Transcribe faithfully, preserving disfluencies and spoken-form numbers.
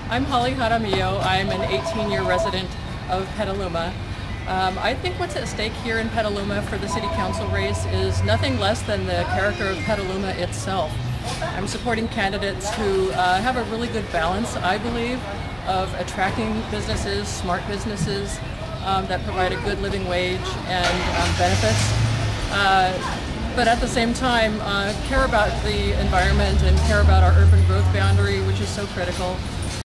I'm Holly Jaramillo. I'm an eighteen-year resident of Petaluma. Um, I think what's at stake here in Petaluma for the City Council race is nothing less than the character of Petaluma itself. I'm supporting candidates who uh, have a really good balance, I believe, of attracting businesses, smart businesses um, that provide a good living wage and um, benefits. Uh, but at the same time, uh, care about the environment and care about our urban growth boundary, which is so critical.